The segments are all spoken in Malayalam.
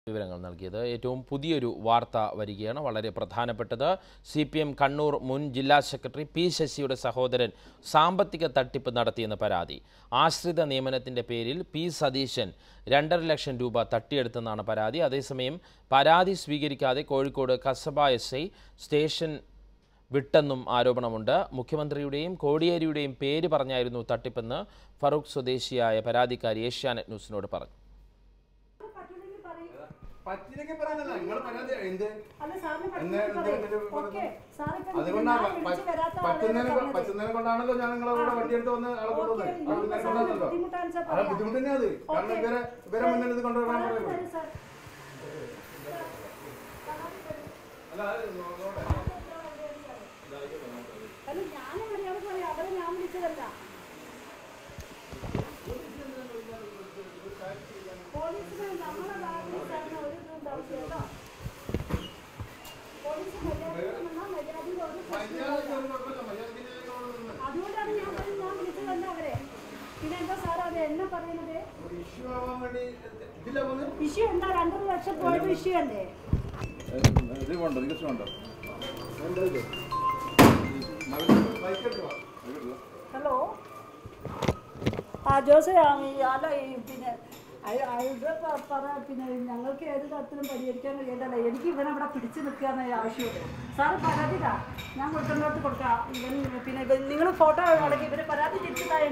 വിവരങ്ങൾ നൽകിയത്. ഏറ്റവും പുതിയൊരു വാർത്ത വരികയാണ്, വളരെ പ്രധാനപ്പെട്ടത്. CPM കണ്ണൂർ മുൻ ജില്ലാ സെക്രട്ടറി പി ശശിയുടെ സഹോദരൻ സാമ്പത്തിക തട്ടിപ്പ് നടത്തിയെന്ന പരാതി. ആശ്രിത നിയമനത്തിന്റെ പേരിൽ പി സതീശൻ 2.5 ലക്ഷം രൂപ തട്ടിയെടുത്തെന്നാണ് പരാതി. അതേസമയം പരാതി സ്വീകരിക്കാതെ കോഴിക്കോട് കസബ SI സ്റ്റേഷൻ വിട്ടെന്നും ആരോപണമുണ്ട്. മുഖ്യമന്ത്രിയുടെയും കോടിയേരിയുടെയും പേര് പറഞ്ഞായിരുന്നു തട്ടിപ്പെന്ന് ഫറൂഖ് സ്വദേശിയായ പരാതിക്കാരി ഏഷ്യാനെറ്റ് ന്യൂസിനോട് പറഞ്ഞു. കൊണ്ടാണല്ലോ ഞാൻ നിങ്ങളെ വണ്ടിയെടുത്ത് വന്ന് ആളെ കൊണ്ടുവന്നത്. ബുദ്ധിമുട്ട് തന്നെയാ അത്. കാരണം ഇവരെ മുന്നിൽ ഇത് കൊണ്ടുവരാൻ പറയുന്നത്. ഇഷ്യൂ എന്താ 2 ലക്ഷം പോയത് ഇഷ്യൂ അല്ലേ? ഹലോ ജോസ് അല്ല പിന്നെ പിന്നെ ഞങ്ങൾക്ക് ഏത് തരത്തിലും പരിഹരിക്കാൻ കഴിയേണ്ടല്ല. എനിക്ക് ഇവനവിടെ പിടിച്ചു നിൽക്കാന്ന് ആവശ്യമുള്ളൂ. സാറ് പരാതിതാ, ഞാൻ കൊടുക്കേണ്ടത് കൊടുക്കാം. ഇവൻ പിന്നെ നിങ്ങൾ ഫോട്ടോ അടക്കി ഇവര് പരാതി തിരിച്ചതായ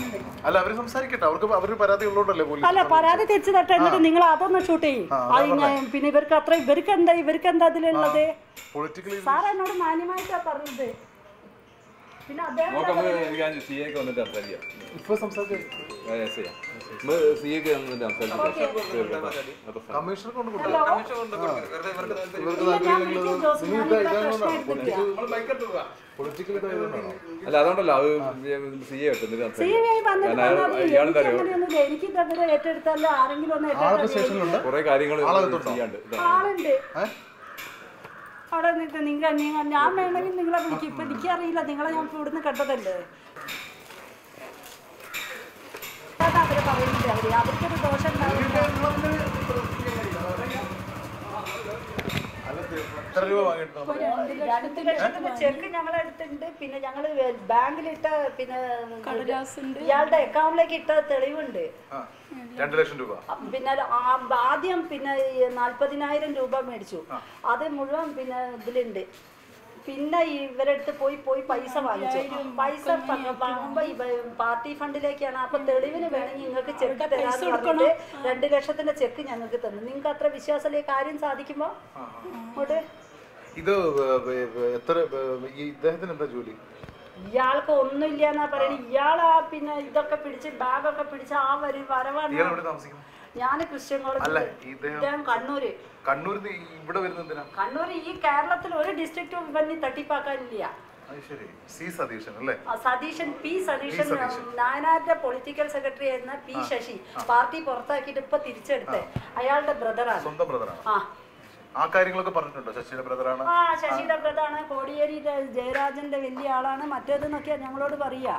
അല്ല പരാതി തിരിച്ചു തട്ടെ. എന്നിട്ട് നിങ്ങൾ അതൊന്ന് ഷൂട്ട് ചെയ്യും. പിന്നെ ഇവർക്ക് എന്താ അതിലുള്ളത്? സാർ എന്നോട് മാന്യമായിട്ടാ പറഞ്ഞത്. പിന്നെ അദ്ദേഹം അല്ല അതുകൊണ്ടല്ലോ എനിക്ക് ഏറ്റെടുത്തല്ലോ ആരെങ്കിലും ഒന്ന് കുറെ കാര്യങ്ങൾ ആളുണ്ട് അവിടെ നിങ്ങൾ ഞാൻ വേണമെങ്കിൽ നിങ്ങളെ വിളിക്കും. ഇപ്പൊ എനിക്കറിയില്ല, നിങ്ങളെ ഞാൻ ഇവിടുന്ന് കണ്ടതല്ലേ. അവര് പറയുന്നില്ല, അവർക്കൊരു ദോഷം ചെക്ക് ഞങ്ങളെ അടുത്തുണ്ട്. പിന്നെ ഞങ്ങള് ബാങ്കിലിട്ട പിന്നെ ഇയാളുടെ അക്കൗണ്ടിലേക്ക് ഇട്ട തെളിവുണ്ട്. 2 ലക്ഷം രൂപ. പിന്നെ ആദ്യം പിന്നെ 40,000 രൂപ മേടിച്ചു. അത് മുഴുവൻ പിന്നെ ഇതിലുണ്ട്. പിന്നെ ഇവരെടുത്ത് പോയി പൈസ വാങ്ങിച്ചു. പൈസ വാങ്ങുമ്പോ പാർട്ടി ഫണ്ടിലേക്കാണ്. അപ്പൊ തെളിവിന് വേണമെങ്കിൽ നിങ്ങൾക്ക് ചെക്ക് തരാന്ന് പറഞ്ഞിട്ട് 2 ലക്ഷത്തിന്റെ ചെക്ക് ഞങ്ങൾക്ക് തന്നു. നിങ്ങൾക്ക് അത്ര വിശ്വാസമല്ലേ കാര്യം സാധിക്കുമ്പോ അങ്ങോട്ട് ഇത് ഇദ്ദേഹത്തിന് എന്താ ജോലി? ഇയാൾക്ക് ഒന്നുമില്ല എന്നാ പറയുന്നത്. ഇയാളാ പിന്നെ ഇതൊക്കെ പിടിച്ച് ബാഗൊക്കെ പിടിച്ച് ആ വരവാണ്. ഞാൻ ക്രിസ്ത്യൻ കോളേജ് കണ്ണൂര്. കണ്ണൂർ ഈ കേരളത്തിൽ ഒരു ഡിസ്ട്രിക്റ്റും ഇവന്നി തട്ടിപ്പാക്കാനില്ല. സതീശൻ പി സതീശൻ നായനാരുടെ പൊളിറ്റിക്കൽ സെക്രട്ടറി ആയിരുന്ന പി ശശി പാർട്ടി പുറത്താക്കിയിട്ട് ഇപ്പൊ തിരിച്ചെടുത്ത് അയാളുടെ ബ്രദറാണ്. ആ കാര്യങ്ങളൊക്കെ പറഞ്ഞിട്ടുണ്ടോ? ശശിയുടെ ബ്രദറാണ്. ശശിയുടെ ബ്രദറാണ്. കോടിയേരി ജയരാജന്റെ വലിയ ആളാണ്. മറ്റേതെന്നൊക്കെയാ ഞങ്ങളോട് പറയാ.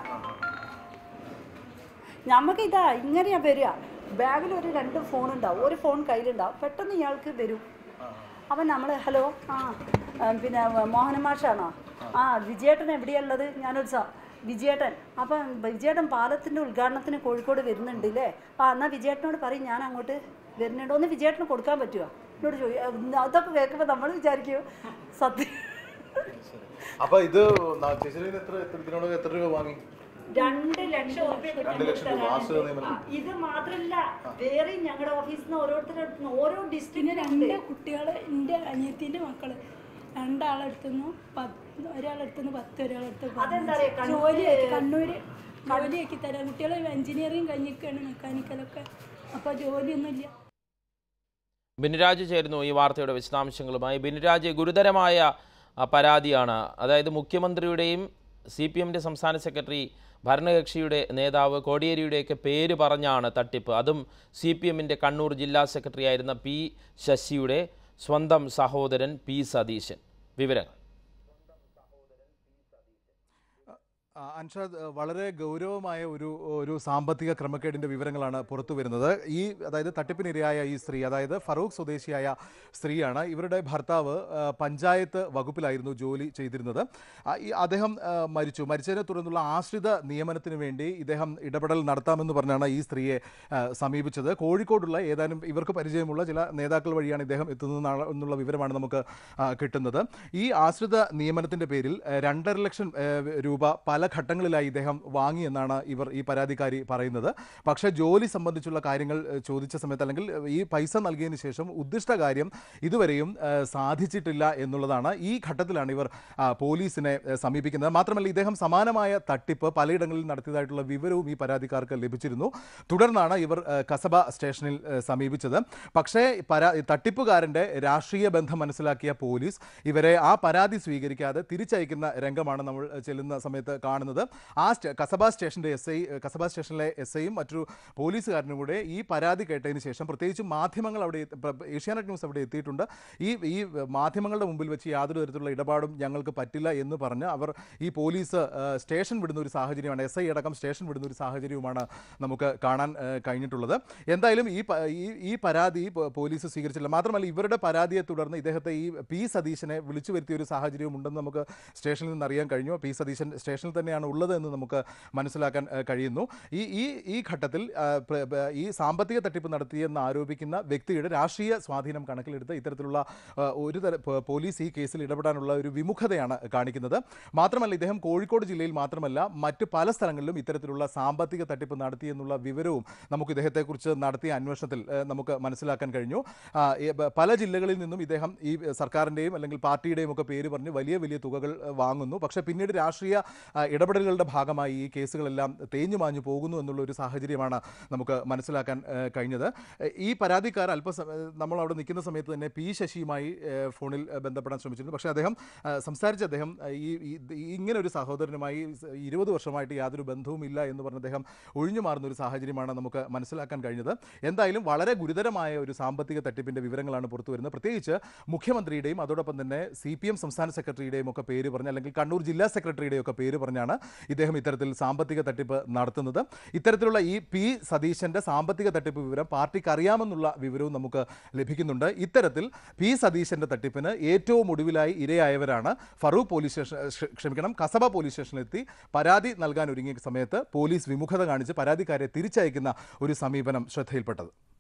നമുക്ക് ഇതാ ഇങ്ങനെയാ വരിക. ബാഗിൽ ഒരു 2 ഫോൺ ഉണ്ടാവും, ഒരു ഫോൺ കയ്യിലുണ്ടാവും. പെട്ടെന്ന് ഇയാൾക്ക് വരും. അപ്പം നമ്മൾ ഹലോ പിന്നെ മോഹനൻ മാഷാണോ? വിജയേട്ടൻ എവിടെയുള്ളത്? ഞാനൊരു വിജയേട്ടൻ. അപ്പം വിജയേട്ടൻ പാലത്തിൻ്റെ ഉദ്ഘാടനത്തിന് കോഴിക്കോട് വരുന്നുണ്ട് അല്ലേ? എന്നാൽ വിജയേട്ടനോട് പറയും ഞാൻ അങ്ങോട്ട് വരുന്നുണ്ടോ, ഒന്ന് വിജയേട്ടന് കൊടുക്കാൻ പറ്റുമോ എന്നോട് ചോദിക്കും. അതൊക്കെ കേൾക്കുമ്പോൾ നമ്മൾ വിചാരിക്കും സത്യം. അപ്പൊ ഇത് എത്ര രൂപ വാങ്ങി? 2 ലക്ഷം രൂപ. ഇത് മാത്രല്ല, വേറെ ഞങ്ങളുടെ ഓഫീസിൽ നിന്ന് ഓരോരുത്തരുടെ ഓരോ ഡിസ്ട്രിക്റ്റിന് 2 കുട്ടികള്, എൻ്റെ അനിയത്തിൻ്റെ മക്കള് 2 ആളെടുത്തുനിന്ന് ഒരാളെടുത്തുനിന്ന് 10, ഒരാളെടുത്ത് ജോലി കണ്ണൂര് ജോലിയാക്കി തരാം. കുട്ടികളെ എഞ്ചിനീയറിംഗ് കഴിഞ്ഞിരിക്കുകയാണ്, മെക്കാനിക്കലൊക്കെ. അപ്പോൾ ജോലിയൊന്നുമില്ല. ബിനുരാജ് ചേരുന്നു ഈ വാർത്തയുടെ വിശദാംശങ്ങളുമായി. ബിനുരാജ്, ഗുരുതരമായ പരാതിയാണ്. അതായത് മുഖ്യമന്ത്രിയുടെയും CPMന്റെ സംസ്ഥാന സെക്രട്ടറി, ഭരണകക്ഷിയുടെ നേതാവ് കോടിയേരിയുടെയൊക്കെ പേര് പറഞ്ഞാണ് തട്ടിപ്പ്. അതും CPMന്റെ കണ്ണൂർ ജില്ലാ സെക്രട്ടറി ആയിരുന്ന പി ശശിയുടെ സ്വന്തം സഹോദരൻ പി സതീശൻ. വിവരങ്ങൾ. അൻഷാദ്, വളരെ ഗൗരവമായ ഒരു സാമ്പത്തിക ക്രമക്കേടിൻ്റെ വിവരങ്ങളാണ് പുറത്തു വരുന്നത്. അതായത് തട്ടിപ്പിനിരയായ ഈ സ്ത്രീ, അതായത് ഫറൂഖ് സ്വദേശിയായ സ്ത്രീയാണ്. ഇവരുടെ ഭർത്താവ് പഞ്ചായത്ത് വകുപ്പിലായിരുന്നു ജോലി ചെയ്തിരുന്നത്. അദ്ദേഹം മരിച്ചതിനെ തുടർന്നുള്ള ആശ്രിത നിയമനത്തിന് വേണ്ടി ഇദ്ദേഹം ഇടപെടൽ നടത്താമെന്ന് പറഞ്ഞാണ് ഈ സ്ത്രീയെ സമീപിച്ചത്. കോഴിക്കോടുള്ള ഏതാനും ഇവർക്ക് പരിചയമുള്ള ചില നേതാക്കൾ വഴിയാണ് ഇദ്ദേഹം എത്തുന്നത് എന്നുള്ള വിവരമാണ് നമുക്ക് കിട്ടുന്നത്. ഈ ആശ്രിത നിയമനത്തിൻ്റെ പേരിൽ 2.5 ലക്ഷം രൂപ പല ഘട്ടങ്ങളിലായി ഇദ്ദേഹം വാങ്ങിയെന്നാണ് ഈ പരാതിക്കാരി പറയുന്നത്. പക്ഷേ ജോലി സംബന്ധിച്ചുള്ള കാര്യങ്ങൾ ചോദിച്ച സമയത്ത്, അല്ലെങ്കിൽ ഈ പൈസ നൽകിയതിന് ശേഷം ഉദ്ദിഷ്ട കാര്യം ഇതുവരെയും സാധിച്ചിട്ടില്ല എന്നുള്ളതാണ്. ഈ ഘട്ടത്തിലാണ് ഇവർ പോലീസിനെ സമീപിക്കുന്നത്. മാത്രമല്ല, ഇദ്ദേഹം സമാനമായ തട്ടിപ്പ് പലയിടങ്ങളിൽ നടത്തിയതായിട്ടുള്ള വിവരവും ഈ പരാതിക്കാർക്ക് ലഭിച്ചിരുന്നു. തുടർന്നാണ് ഇവർ കസബ സ്റ്റേഷനിൽ സമീപിച്ചത്. പക്ഷേ തട്ടിപ്പുകാരൻ്റെ രാഷ്ട്രീയ ബന്ധം മനസ്സിലാക്കിയ പോലീസ് ഇവരെ ആ പരാതി സ്വീകരിക്കാതെ തിരിച്ചയക്കുന്ന രംഗമാണ് നമ്മൾ ചെല്ലുന്ന സമയത്ത് കാണുന്നത്. കസബ സ്റ്റേഷനിലെ എസ് ഐയും മറ്റൊരു പോലീസുകാരനും കൂടെ ഈ പരാതി കേട്ടതിന് ശേഷം, പ്രത്യേകിച്ച് മാധ്യമങ്ങൾ അവിടെ, ഏഷ്യാനെറ്റ് ന്യൂസ് അവിടെ എത്തിയിട്ടുണ്ട്. ഈ മാധ്യമങ്ങളുടെ മുമ്പിൽ വെച്ച് യാതൊരു തരത്തിലുള്ള ഇടപാടും ഞങ്ങൾക്ക് പറ്റില്ല എന്ന് പറഞ്ഞ് അവർ ഈ പോലീസ് സ്റ്റേഷൻ വിടുന്ന ഒരു സാഹചര്യമാണ്, എസ് ഐ അടക്കം സ്റ്റേഷൻ വിടുന്ന ഒരു സാഹചര്യവുമാണ് നമുക്ക് കാണാൻ കഴിഞ്ഞിട്ടുള്ളത്. എന്തായാലും ഈ പരാതി പോലീസ് സ്വീകരിച്ചില്ല. മാത്രമല്ല, ഇവരുടെ പരാതിയെ തുടർന്ന് ഇദ്ദേഹത്തെ ഈ പി സതീശനെ വിളിച്ചു വരുത്തിയ ഒരു സാഹചര്യവും ഉണ്ടെന്ന് നമുക്ക് സ്റ്റേഷനിൽ നിന്ന് അറിയാൻ കഴിഞ്ഞു. പി സതീശൻ സ്റ്റേഷനിൽ തന്നെയാണ് ഉള്ളത് എന്ന് നമുക്ക് മനസ്സിലാക്കാൻ കഴിയുന്നു. ഈ ഘട്ടത്തിൽ ഈ സാമ്പത്തിക തട്ടിപ്പ് നടത്തിയെന്ന് ആരോപിക്കുന്ന വ്യക്തിയുടെ രാഷ്ട്രീയ സ്വാധീനം കണക്കിലെടുത്ത് ഇത്തരത്തിലുള്ള പോലീസ് ഈ കേസിൽ ഇടപെടാനുള്ള ഒരു വിമുഖതയാണ് കാണിക്കുന്നത്. മാത്രമല്ല, ഇദ്ദേഹം കോഴിക്കോട് ജില്ലയിൽ മാത്രമല്ല മറ്റ് പല സ്ഥലങ്ങളിലും ഇത്തരത്തിലുള്ള സാമ്പത്തിക തട്ടിപ്പ് നടത്തിയെന്നുള്ള വിവരവും നമുക്ക് ഇദ്ദേഹത്തെക്കുറിച്ച് നടത്തിയ അന്വേഷണത്തിൽ നമുക്ക് മനസ്സിലാക്കാൻ കഴിഞ്ഞു. പല ജില്ലകളിൽ നിന്നും ഇദ്ദേഹം ഈ സർക്കാരിൻ്റെയും അല്ലെങ്കിൽ പാർട്ടിയുടെയും ഒക്കെ പേര് പറഞ്ഞ് വലിയ വലിയ തുകകൾ വാങ്ങുന്നു. പക്ഷേ പിന്നീട് രാഷ്ട്രീയ ഇടപെടലുകളുടെ ഭാഗമായി ഈ കേസുകളെല്ലാം തേഞ്ഞു മാഞ്ഞു പോകുന്നു എന്നുള്ള ഒരു സാഹചര്യമാണ് നമുക്ക് മനസ്സിലാക്കാൻ കഴിഞ്ഞത്. ഈ പരാതിക്കാർ നമ്മൾ അവിടെ നിൽക്കുന്ന സമയത്ത് തന്നെ പി ശശിയുമായി ഫോണിൽ ബന്ധപ്പെടാൻ ശ്രമിച്ചിരുന്നു. പക്ഷേ അദ്ദേഹം ഇങ്ങനെ ഒരു സഹോദരനുമായി 20 വർഷമായിട്ട് യാതൊരു ബന്ധവുമില്ല എന്ന് പറഞ്ഞ് അദ്ദേഹം ഒഴിഞ്ഞു മാറുന്ന ഒരു സാഹചര്യമാണ് നമുക്ക് മനസ്സിലാക്കാൻ കഴിഞ്ഞത്. എന്തായാലും വളരെ ഗുരുതരമായ ഒരു സാമ്പത്തിക തട്ടിപ്പിൻ്റെ വിവരങ്ങളാണ് പുറത്തു വരുന്നത്. പ്രത്യേകിച്ച് മുഖ്യമന്ത്രിയുടെയും അതോടൊപ്പം തന്നെ CPM സംസ്ഥാന സെക്രട്ടറിയുടെയും ഒക്കെ പേര് പറഞ്ഞ്, അല്ലെങ്കിൽ കണ്ണൂർ ജില്ലാ സെക്രട്ടറിയുടെയും ഒക്കെ പേര് പറഞ്ഞാണ് ഇദ്ദേഹം ഇത്തരത്തിൽ സാമ്പത്തിക തട്ടിപ്പ് നടത്തുന്നത്. ഇത്തരത്തിലുള്ള ഈ പി സതീശൻ്റെ സാമ്പത്തിക തട്ടിപ്പ് വിവരം പാർട്ടിക്ക് അറിയാമെന്നുള്ള വിവരവും നമുക്ക് ലഭിക്കുന്നുണ്ട്. ഇത്തരത്തിൽ പി സതീശൻ്റെ തട്ടിപ്പിന് ഏറ്റവും ഒടുവിലായി ഇരയായവരാണ് കസബ പോലീസ് സ്റ്റേഷനിലെത്തി പരാതി നൽകാൻ ഒരുങ്ങിയ സമയത്ത് പോലീസ് വിമുഖത കാണിച്ച് പരാതിക്കാരെ തിരിച്ചയക്കുന്ന ഒരു സമീപനം ശ്രദ്ധയിൽപ്പെട്ടത്.